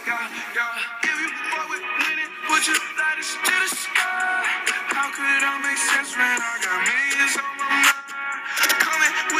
If you fuck with winning, put your lighters to the sky. How could I make sense when I got millions on my mind? Coming